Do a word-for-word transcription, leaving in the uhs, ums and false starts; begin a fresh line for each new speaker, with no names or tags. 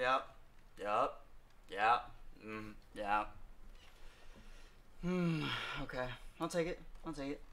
Yep. Yep. Yeah. Mm, yeah. Hmm. Okay. I'll take it. I'll take it.